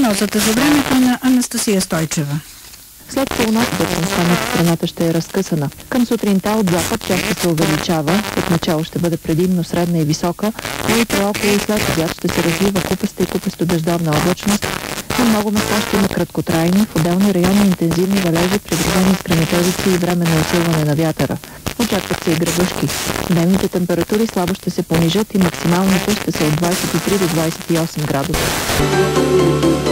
Прогнозата за времето на Анастасия Стойчева. След полунощ облачността над страната ще е разкъсана. Към сутринта от запад тя ще се увеличава, отначало ще бъде предимно средна и висока, но и по-около и след обяд ще се развива купеста и купесто-дъждовна облачност. На много места ще има краткотрайни, в отделни райони интензивни валежи, придружени с гръмотевици и временно усилване на вятъра. Очакват се и гръбъжки. Дневните температури слабо ще се понижат и максималните ще са от 23 до 28 градуса.